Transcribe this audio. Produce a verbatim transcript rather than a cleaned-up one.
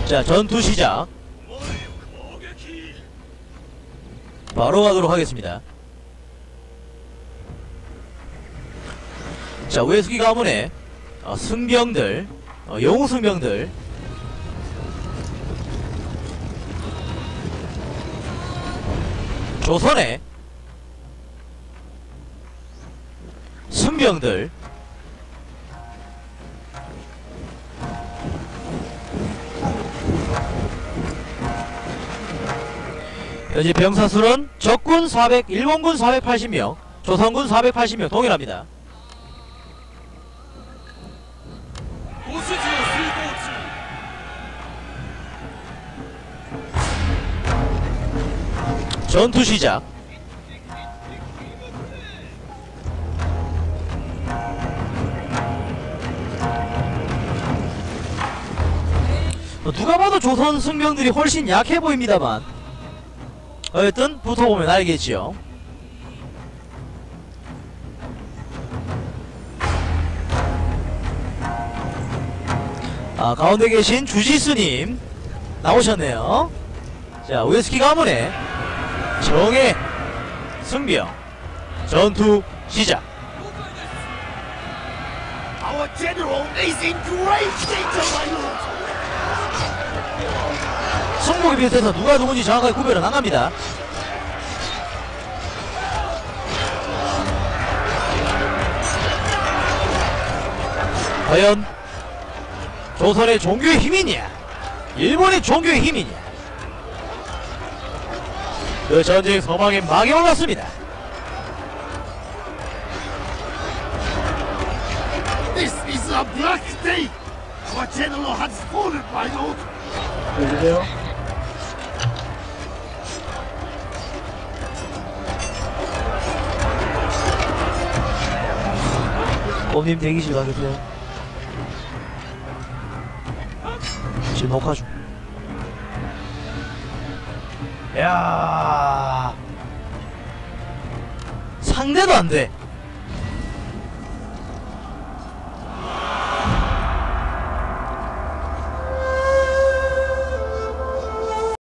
자, 전투 시작. 바로 가도록 하겠습니다. 자, 우에스키 가문의 어, 승병들, 어, 영웅 승병들. 조선의 승병들. 현재 병사수는 적군 사백, 일본군 사백팔십 명, 조선군 사백팔십 명 동일합니다. 전투 시작. 누가 봐도 조선 승병들이 훨씬 약해 보입니다만 어쨌든 붙어보면 알겠지요. 아, 가운데 계신 주지스님 나오셨네요. 자, 우에스키 가문의 정예 승병 전투 시작. Our general is in great danger, my lord. 승복에 비롯해서 누가 누군지 정확하게 구별은 안갑니다. 과연 조선의 종교의 힘이냐, 일본의 종교의 힘이냐. 그 전쟁 서방에 막이 올랐습니다. This is a black day. Our general has fallen, my lord. 여보세요? 꼼님 대기실 가겠어요? 지금 녹화 중. 야, 상대도 안 돼.